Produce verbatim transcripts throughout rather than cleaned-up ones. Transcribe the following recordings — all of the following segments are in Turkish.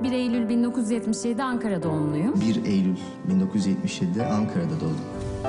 bir Eylül bin dokuz yüz yetmiş yedi Ankara doğumluyum. bir Eylül bin dokuz yüz yetmiş yedide Ankara'da doğdum.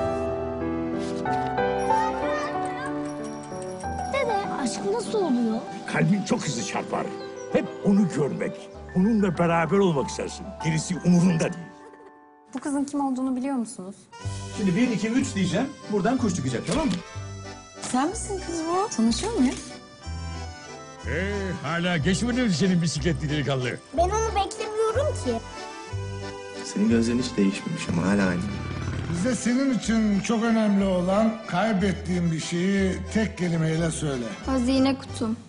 Dede, aşk nasıl oluyor? Kalbin çok hızlı çarpar. Hep onu görmek, onunla beraber olmak istersin. Gerisi umurunda değil. Bu kızın kim olduğunu biliyor musunuz? Şimdi bir, iki, üç diyeceğim. Buradan kuş çıkacak, tamam mı? Sen misin kız bu? Tanışıyor muyuz? Ee, hala geçmedi mi senin bisikletli delikanlı? Ben onu beklemiyorum ki. Senin gözlerin hiç değişmemiş ama hala aynı. Bize senin için çok önemli olan kaybettiğin bir şeyi tek kelimeyle söyle. Hazine kutum.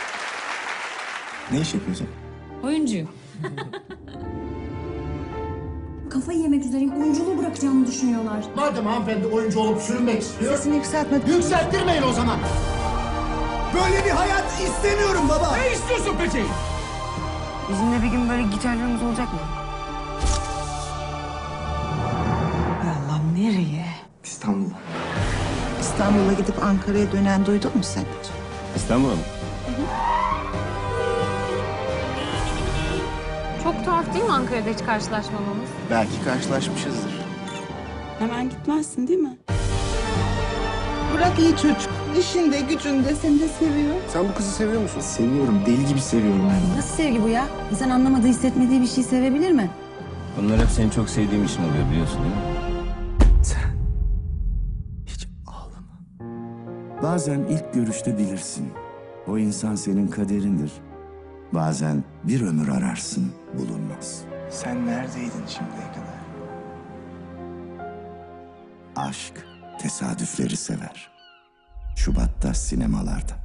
Ne iş yapıyorsun? Oyuncuyum. Kafayı yemek üzereyim. Oyunculuğu bırakacağımı düşünüyorlar. Madem hanımefendi oyuncu olup sürünmek istiyor... Sesini yükseltme. Yükselttirmeyin o zaman. Böyle bir hayat istemiyorum baba. Ne istiyorsun peki? Bizimle bir gün böyle gitarlarımız olacak mı? Allah nereye? İstanbul'a. İstanbul'a gidip Ankara'ya dönen duydun mu sen hiç? İstanbul'a mı? Çok tuhaf değil mi Ankara'da hiç karşılaşmamamız? Belki karşılaşmışızdır. Hemen gitmezsin değil mi? Burak iyi çocuk. İşinde gücünde seni de seviyor. Sen bu kızı seviyor musun? Seviyorum. Deli gibi seviyorum yani. Nasıl sevgi bu ya? İnsan anlamadığı, hissetmediği bir şey sevebilir mi? Bunlar hep seni çok sevdiğim için oluyor biliyorsun değil mi? Sen hiç ağlama. Bazen ilk görüşte bilirsin. O insan senin kaderindir. Bazen bir ömür ararsın, bulunmaz. Sen neredeydin şimdiye kadar? Aşk tesadüfleri sever. Şubat'ta sinemalarda.